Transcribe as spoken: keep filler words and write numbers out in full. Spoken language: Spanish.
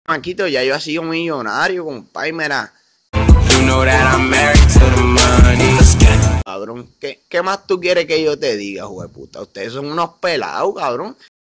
Maquito, ya yo he sido millonario, compadre, mira. You know that I'm married to the money. Cabrón, ¿qué, qué más tú quieres que yo te diga, jueputa? Ustedes son unos pelados, cabrón.